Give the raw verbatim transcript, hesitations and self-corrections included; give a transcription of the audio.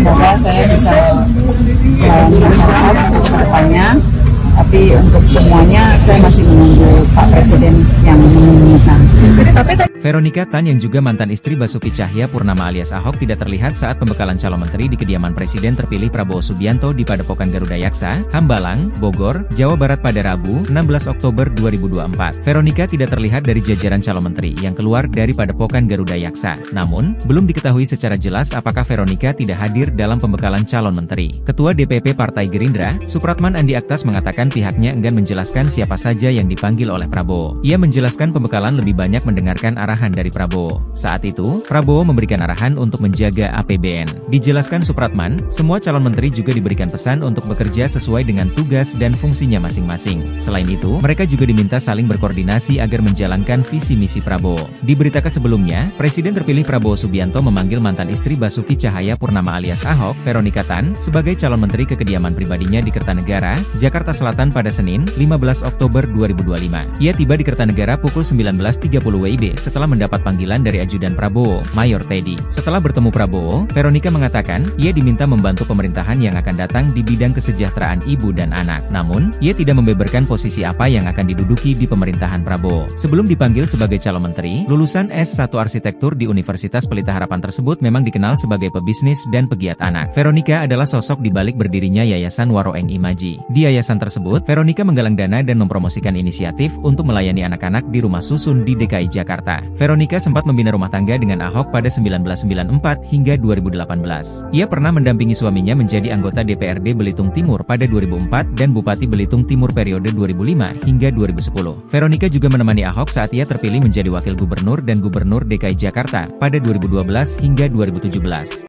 semoga saya bisa melayani masyarakat untuk kedepannya. Tapi untuk semuanya saya masih menunggu Pak Presiden yang meminta. Veronica Tan yang juga mantan istri Basuki Cahayapurnama alias Ahok tidak terlihat saat pembekalan calon menteri di kediaman Presiden terpilih Prabowo Subianto di Padepokan Garuda Yaksa, Hambalang, Bogor, Jawa Barat pada Rabu, enam belas Oktober dua ribu dua puluh empat. Veronica tidak terlihat dari jajaran calon menteri yang keluar dari Padepokan Garuda Yaksa. Namun, belum diketahui secara jelas apakah Veronica tidak hadir dalam pembekalan calon menteri. Ketua D P P Partai Gerindra, Supratman Andi Aktas mengatakan pihaknya enggan menjelaskan siapa saja yang dipanggil oleh Prabowo. Ia menjelaskan pembekalan lebih banyak mendengarkan arahan dari Prabowo. Saat itu, Prabowo memberikan arahan untuk menjaga A P B N. Dijelaskan Supratman, semua calon menteri juga diberikan pesan untuk bekerja sesuai dengan tugas dan fungsinya masing-masing. Selain itu, mereka juga diminta saling berkoordinasi agar menjalankan visi misi Prabowo. Diberitakan sebelumnya, Presiden terpilih Prabowo Subianto memanggil mantan istri Basuki Cahayapurnama alias Ahok, Veronica Tan, sebagai calon menteri ke kediaman pribadinya di Kertanegara, Jakarta Selatan pada Senin, lima belas Oktober dua ribu dua puluh lima. Ia tiba di Kertanegara pukul sembilan belas tiga puluh W I B setelah mendapat panggilan dari ajudan Prabowo, Mayor Teddy. Setelah bertemu Prabowo, Veronica mengatakan, ia diminta membantu pemerintahan yang akan datang di bidang kesejahteraan ibu dan anak. Namun, ia tidak membeberkan posisi apa yang akan diduduki di pemerintahan Prabowo. Sebelum dipanggil sebagai calon menteri, lulusan S satu Arsitektur di Universitas Pelita Harapan tersebut memang dikenal sebagai pebisnis dan pegiat anak. Veronica adalah sosok di balik berdirinya Yayasan Waroeng Imaji. Di yayasan tersebut, Veronica menggalang dana dan mempromosikan inisiatif untuk melayani anak-anak di rumah susun di D K I Jakarta. Veronica sempat membina rumah tangga dengan Ahok pada seribu sembilan ratus sembilan puluh empat hingga dua ribu delapan belas. Ia pernah mendampingi suaminya menjadi anggota D P R D Belitung Timur pada dua ribu empat dan Bupati Belitung Timur periode dua ribu lima hingga dua ribu sepuluh. Veronica juga menemani Ahok saat ia terpilih menjadi wakil gubernur dan gubernur D K I Jakarta pada dua ribu dua belas hingga dua ribu tujuh belas.